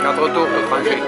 4 tours pour trancher.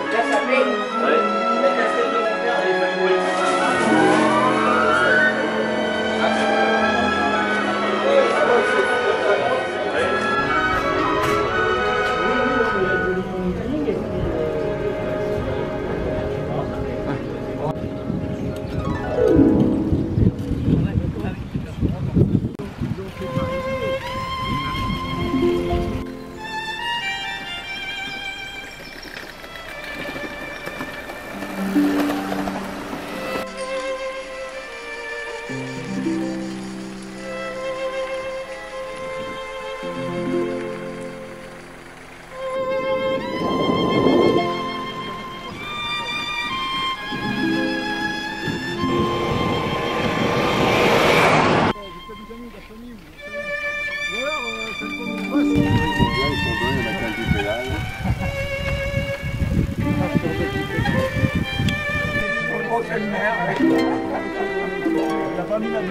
T'as pas mis la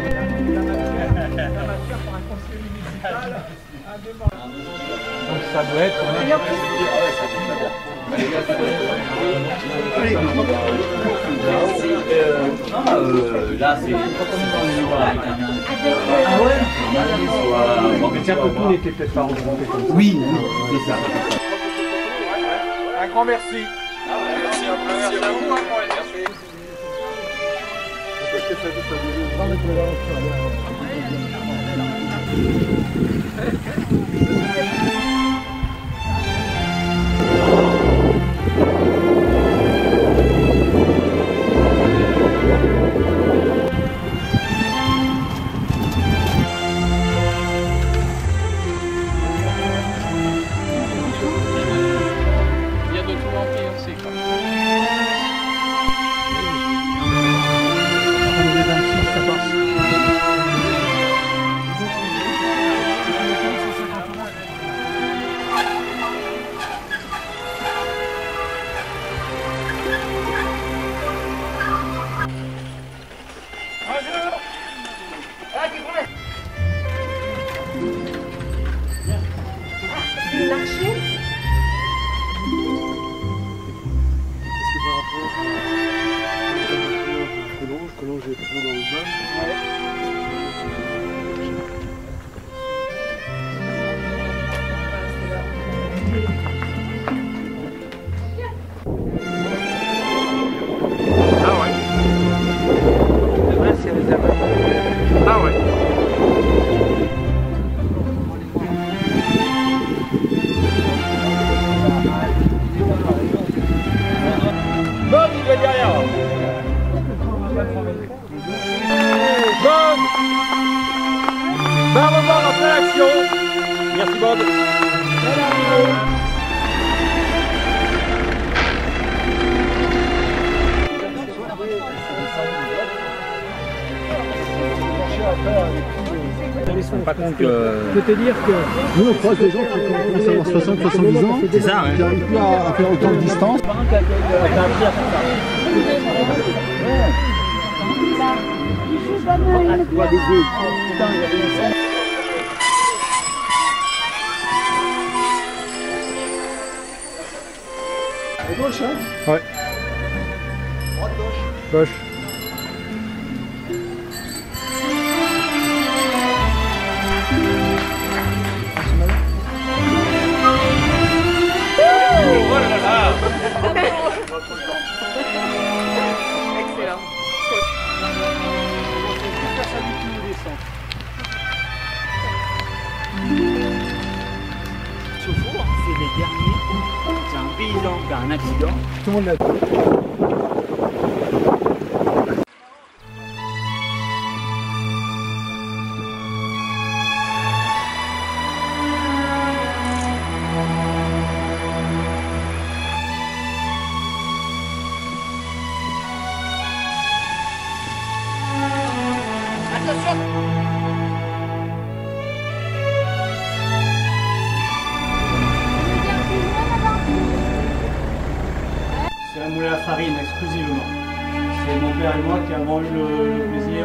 donc ça doit être... Là c'est... Ah ouais. Bon, mais tiens, que tout n'était peut-être pas regroupé comme ça. Oui, c'est ça. Un grand merci. Merci à vous. Merci. Il y a de tout rempli aussi. Ça passe. C'est l'archer. Est-ce que par rapport que l'on j'ai trop dans le bas. Ah ouais. Demain, c'est les abeilles. Ah ouais. Bon, il va derrière. Bon. Va revoir après l'action. Merci Bob. Pas compte que... Je peux te dire que nous on croise des gens qui commencent à avoir 60-70 ans, C'est ça, ouais. qui n'arrivent plus à faire autant de distance. À gauche, hein? Ouais. Gauche. Excellent. Chauffour, c'est les derniers. C'est un paysan qui a un accident. Tout le monde l'a. C'est un moulin à farine exclusivement. C'est mon père et moi qui avons eu le plaisir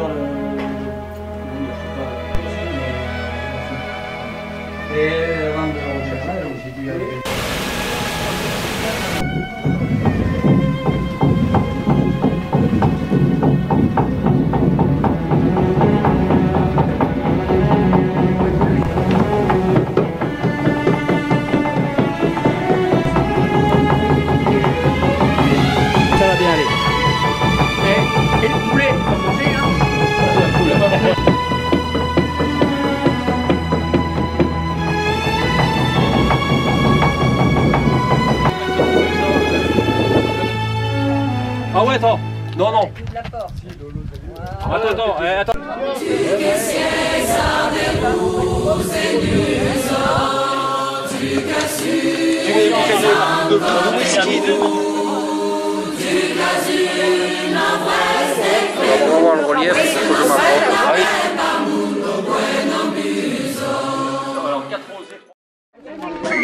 et avant de rechercher, j'ai dû aller. Ah ouais, attends. Non, non. Attends, attends. On va voir le relief, il faut que je m'approche. Alors 4 rosés.